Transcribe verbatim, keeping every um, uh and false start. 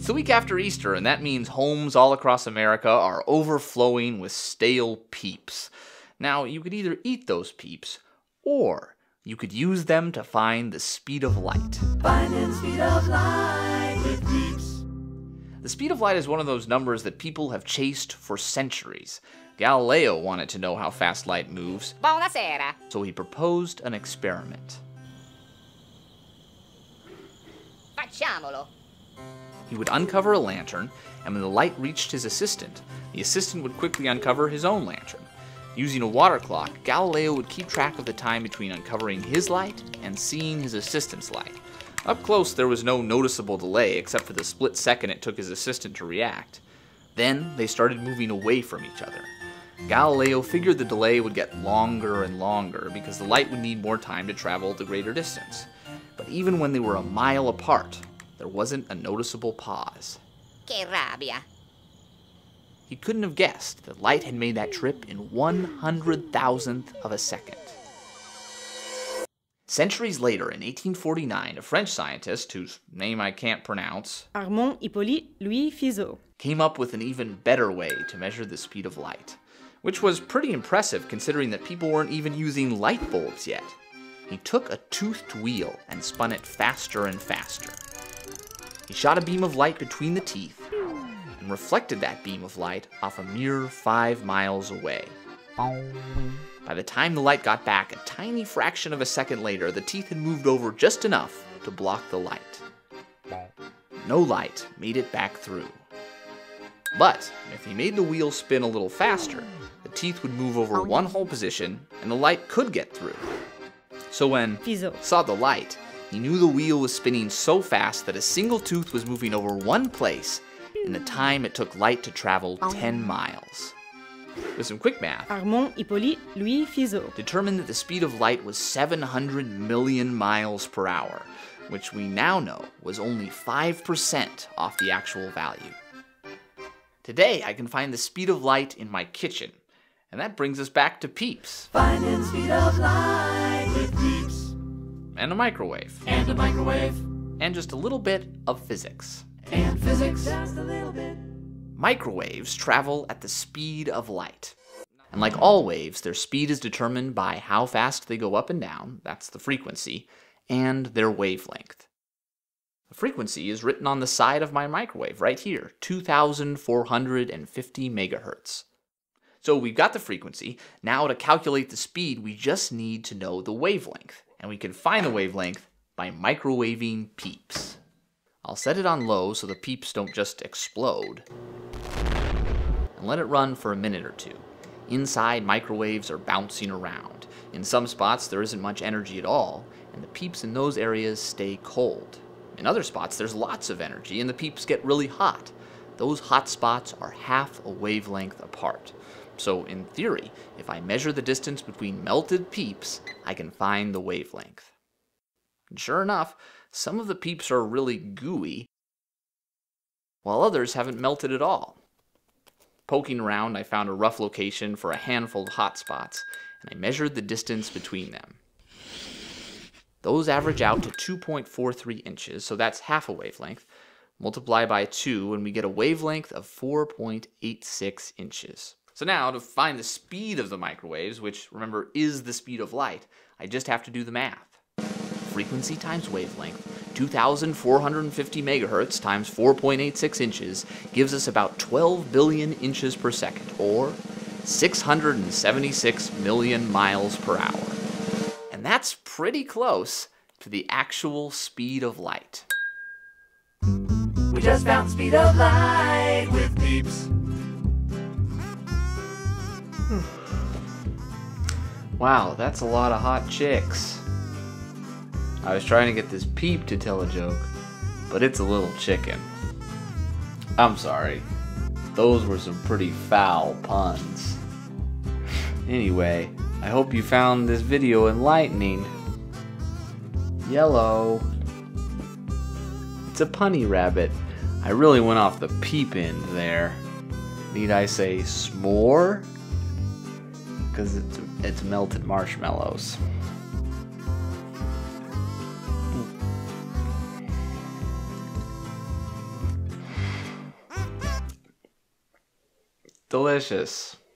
the week after Easter, and that means homes all across America are overflowing with stale Peeps. Now, you could either eat those Peeps, or you could use them to find the speed of light. Finding speed of light with Peeps. The speed of light is one of those numbers that people have chased for centuries. Galileo wanted to know how fast light moves. Buonasera. So he proposed an experiment. Facciamolo. He would uncover a lantern, and when the light reached his assistant, the assistant would quickly uncover his own lantern. Using a water clock, Galileo would keep track of the time between uncovering his light and seeing his assistant's light. Up close, there was no noticeable delay except for the split second it took his assistant to react. Then they started moving away from each other. Galileo figured the delay would get longer and longer because the light would need more time to travel the greater distance. But even when they were a mile apart, there wasn't a noticeable pause. Che rabbia. He couldn't have guessed that light had made that trip in one hundred thousandth of a second. Centuries later, in eighteen forty-nine, a French scientist, whose name I can't pronounce, Armand Hippolyte Louis Fizeau, came up with an even better way to measure the speed of light, which was pretty impressive considering that people weren't even using light bulbs yet. He took a toothed wheel and spun it faster and faster. He shot a beam of light between the teeth and reflected that beam of light off a mere five miles away. By the time the light got back a tiny fraction of a second later, the teeth had moved over just enough to block the light. No light made it back through. But if he made the wheel spin a little faster, the teeth would move over one whole position and the light could get through. So when Fizeau saw the light, he knew the wheel was spinning so fast that a single tooth was moving over one place in the time it took light to travel ten miles. With some quick math, Armand Hippolyte Louis Fizeau determined that the speed of light was seven hundred million miles per hour, which we now know was only five percent off the actual value. Today, I can find the speed of light in my kitchen, and that brings us back to Peeps. Finding speed of light with Peeps. And a microwave. And a microwave. And just a little bit of physics. And physics. Just a little bit. Microwaves travel at the speed of light. And like all waves, their speed is determined by how fast they go up and down, that's the frequency, and their wavelength. The frequency is written on the side of my microwave right here, two thousand four hundred fifty megahertz. So we've got the frequency. Now to calculate the speed, we just need to know the wavelength. And we can find the wavelength by microwaving Peeps. I'll set it on low so the Peeps don't just explode. And let it run for a minute or two. Inside, microwaves are bouncing around. In some spots, there isn't much energy at all, and the Peeps in those areas stay cold. In other spots, there's lots of energy, and the Peeps get really hot. Those hot spots are half a wavelength apart. So in theory, if I measure the distance between melted Peeps, I can find the wavelength. And sure enough, some of the Peeps are really gooey, while others haven't melted at all. Poking around, I found a rough location for a handful of hot spots, and I measured the distance between them. Those average out to two point four three inches, so that's half a wavelength. Multiply by two, and we get a wavelength of four point eight six inches. So now, to find the speed of the microwaves, which, remember, is the speed of light, I just have to do the math. Frequency times wavelength, two thousand four hundred fifty megahertz times four point eight six inches, gives us about twelve billion inches per second, or six hundred seventy-six million miles per hour. And that's pretty close to the actual speed of light. We just found the speed of light with Peeps. Wow, that's a lot of hot chicks. I was trying to get this Peep to tell a joke, but it's a little chicken. I'm sorry. Those were some pretty foul puns. Anyway, I hope you found this video enlightening. Yellow. It's a punny rabbit. I really went off the Peep end there. Need I say s'more? Because it's, it's melted marshmallows. Delicious.